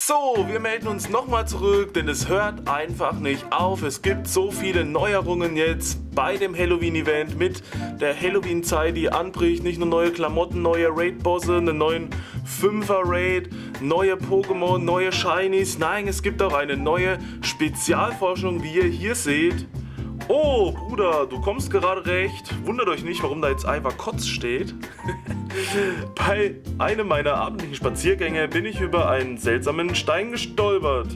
So, wir melden uns nochmal zurück, denn es hört einfach nicht auf. Es gibt so viele Neuerungen jetzt bei dem Halloween-Event mit der Halloween-Zeit, die anbricht. Nicht nur neue Klamotten, neue Raid-Bosse, einen neuen 5er-Raid, neue Pokémon, neue Shinies. Nein, es gibt auch eine neue Spezialforschung, wie ihr hier seht. Oh, Bruder, du kommst gerade recht. Wundert euch nicht, warum da jetzt einfach Kotz steht. Bei einem meiner abendlichen Spaziergänge bin ich über einen seltsamen Stein gestolpert.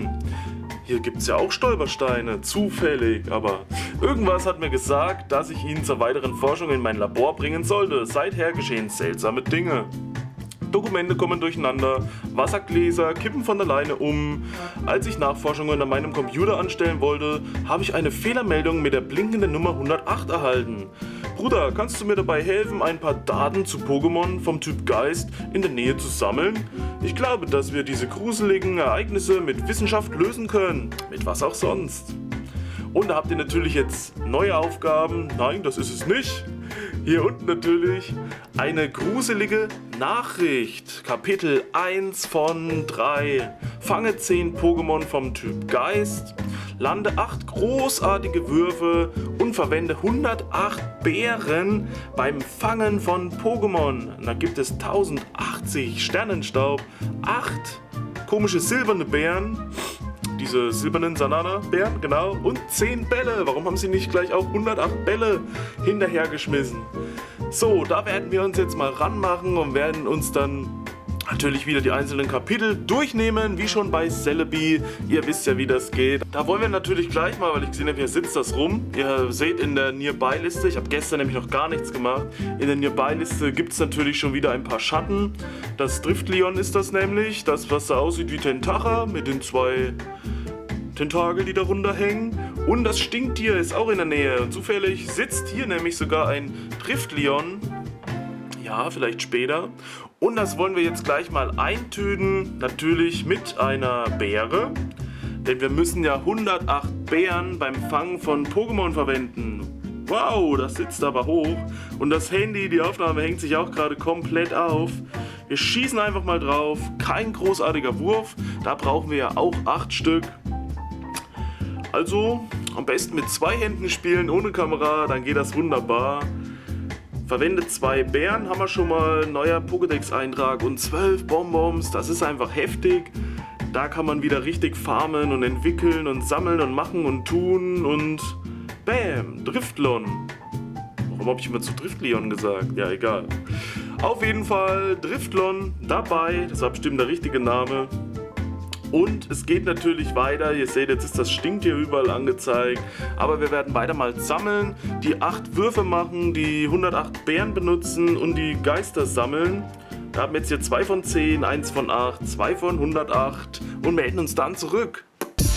Hier gibt es ja auch Stolpersteine, zufällig, aber irgendwas hat mir gesagt, dass ich ihn zur weiteren Forschung in mein Labor bringen sollte. Seither geschehen seltsame Dinge. Dokumente kommen durcheinander, Wassergläser kippen von alleine um. Als ich Nachforschungen an meinem Computer anstellen wollte, habe ich eine Fehlermeldung mit der blinkenden Nummer 108 erhalten. Bruder, kannst du mir dabei helfen, ein paar Daten zu Pokémon vom Typ Geist in der Nähe zu sammeln? Ich glaube, dass wir diese gruseligen Ereignisse mit Wissenschaft lösen können. Mit was auch sonst. Und da habt ihr natürlich jetzt neue Aufgaben. Nein, das ist es nicht. Hier unten natürlich eine gruselige Nachricht. Kapitel 1 von 3. Fange 10 Pokémon vom Typ Geist. Lande 8 großartige Würfe und verwende 108 Beeren beim Fangen von Pokémon. Da gibt es 1080 Sternenstaub, 8 komische silberne Beeren. Diese silbernen Sanana-Bären, genau, und 10 Bälle. Warum haben sie nicht gleich auch 108 Bälle hinterhergeschmissen? So, da werden wir uns jetzt mal ranmachen und werden uns dann natürlich wieder die einzelnen Kapitel durchnehmen, wie schon bei Celebi. Ihr wisst ja, wie das geht. Da wollen wir natürlich gleich mal, weil ich gesehen habe, hier sitzt das rum. Ihr seht in der Nearby-Liste, ich habe gestern nämlich noch gar nichts gemacht, in der Nearby-Liste gibt es natürlich schon wieder ein paar Schatten. Das Driftleon ist das nämlich, das was da aussieht wie Tentacha mit den 2 Tentakel, die darunter hängen. Und das Stinktier ist auch in der Nähe. Und zufällig sitzt hier nämlich sogar ein Driftleon. Ja, vielleicht später. Und das wollen wir jetzt gleich mal eintüten. Natürlich mit einer Beere. Denn wir müssen ja 108 Beeren beim Fangen von Pokémon verwenden. Wow, das sitzt aber hoch. Und das Handy, die Aufnahme hängt sich auch gerade komplett auf. Wir schießen einfach mal drauf. Kein großartiger Wurf. Da brauchen wir ja auch 8 Stück. Also am besten mit 2 Händen spielen, ohne Kamera, dann geht das wunderbar. Verwendet 2 Bären, haben wir schon mal, neuer Pokédex-Eintrag und 12 Bonbons, das ist einfach heftig. Da kann man wieder richtig farmen und entwickeln und sammeln und machen und tun und bam, Driftlon. Warum habe ich immer zu Driftleon gesagt? Ja, egal. Auf jeden Fall Driftlon dabei, das war bestimmt der richtige Name. Und es geht natürlich weiter, ihr seht, jetzt ist das Stinktier überall angezeigt, aber wir werden weiter mal sammeln, die 8 Würfe machen, die 108 Beeren benutzen und die Geister sammeln. Wir haben jetzt hier 2 von 10, 1 von 8, 2 von 108 und melden uns dann zurück.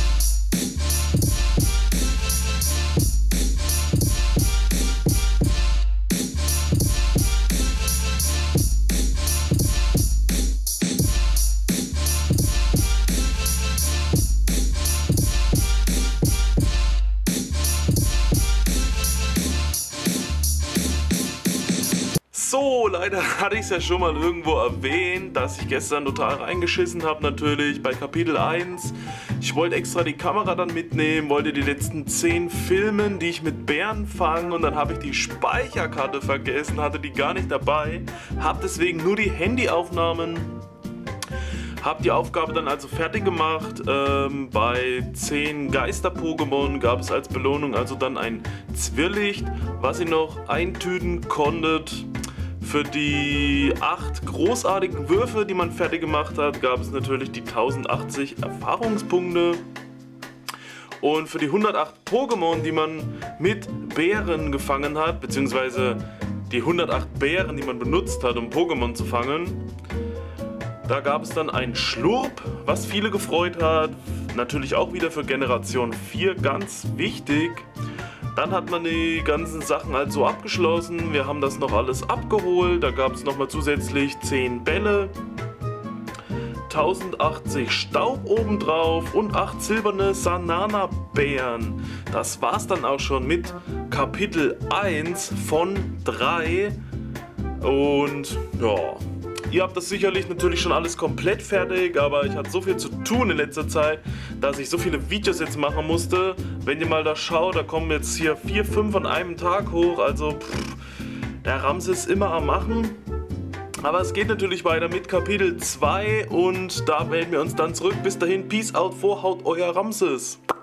So, leider hatte ich es ja schon mal irgendwo erwähnt, dass ich gestern total reingeschissen habe natürlich bei Kapitel 1. Ich wollte extra die Kamera dann mitnehmen, wollte die letzten 10 filmen, die ich mit Bären fange und dann habe ich die Speicherkarte vergessen, hatte die gar nicht dabei, habe deswegen nur die Handyaufnahmen. Hab die Aufgabe dann also fertig gemacht. Bei 10 Geister-Pokémon gab es als Belohnung also dann ein Zwirrlicht, was ihr noch eintüten konntet. Für die 8 großartigen Würfe, die man fertig gemacht hat, gab es natürlich die 1080 Erfahrungspunkte. Und für die 108 Pokémon, die man mit Bären gefangen hat, beziehungsweise die 108 Bären, die man benutzt hat, um Pokémon zu fangen, da gab es dann ein Schlurp, was viele gefreut hat. Natürlich auch wieder für Generation 4 ganz wichtig. Dann hat man die ganzen Sachen also abgeschlossen. Wir haben das noch alles abgeholt. Da gab es nochmal zusätzlich 10 Bälle, 1080 Staub obendrauf und 8 silberne Sanana-Beeren. Das war's dann auch schon mit Kapitel 1 von 3. Und ja, Ihr habt das sicherlich natürlich schon alles komplett fertig, aber ich hatte so viel zu tun in letzter Zeit, dass ich so viele Videos jetzt machen musste. Wenn ihr mal da schaut, da kommen jetzt hier 4, 5 an einem Tag hoch, also der Ramses ist immer am Machen. Aber es geht natürlich weiter mit Kapitel 2 und da melden wir uns dann zurück. Bis dahin, Peace out, Vorhaut, euer Ramses.